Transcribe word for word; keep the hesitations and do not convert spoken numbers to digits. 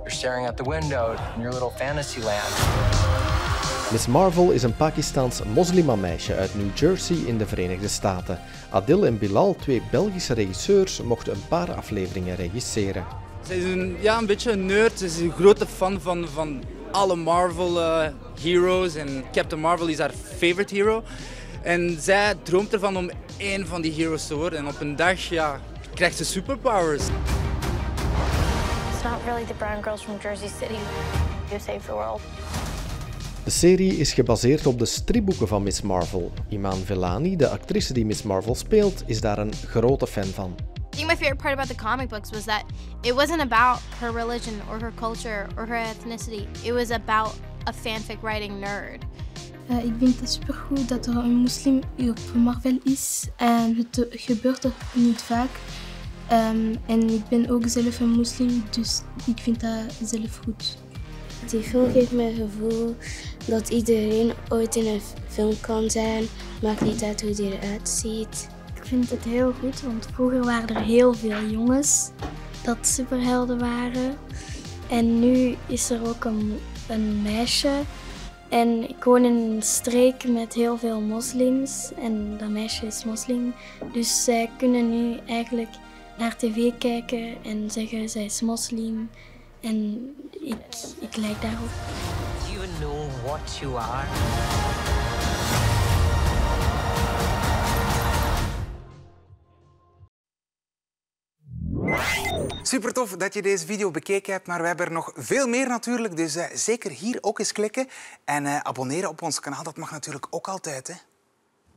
You're staring out the window in your little fantasy land. Miss Marvel is een Pakistaans moslimmeisje uit New Jersey in de Verenigde Staten. Adil en Bilal, twee Belgische regisseurs, mochten een paar afleveringen regisseren. Zij is een, ja, een beetje een nerd. Ze is een grote fan van, van alle Marvel uh, heroes. En Captain Marvel is haar favorite hero. En zij droomt ervan om één van die heroes te worden. En op een dag ja, krijgt ze superpowers. It's not really the brown girls from Jersey City who save the world. De serie is gebaseerd op de stripboeken van Miss Marvel. Iman Vellani, de actrice die Miss Marvel speelt, is daar een grote fan van. I think my favorite part about the comic books was that it wasn't about her religion or her culture or her ethnicity. It was about a fanfic writing nerd. Uh, ik vind het supergoed dat er een moslim op Marvel is. En het gebeurt er niet vaak. Um, en ik ben ook zelf een moslim, dus ik vind dat zelf goed. Die film geeft me het gevoel dat iedereen ooit in een film kan zijn. Maakt niet uit hoe die eruit ziet. Ik vind het heel goed, want vroeger waren er heel veel jongens dat superhelden waren. En nu is er ook een, een meisje. En ik woon in een streek met heel veel moslims en dat meisje is moslim. Dus zij kunnen nu eigenlijk naar tv kijken en zeggen zij is moslim. En ik, ik lijk daarop. Do you know what you are? Super tof dat je deze video bekeken hebt, maar we hebben er nog veel meer natuurlijk. Dus uh, zeker hier ook eens klikken en uh, abonneren op ons kanaal. Dat mag natuurlijk ook altijd, hè.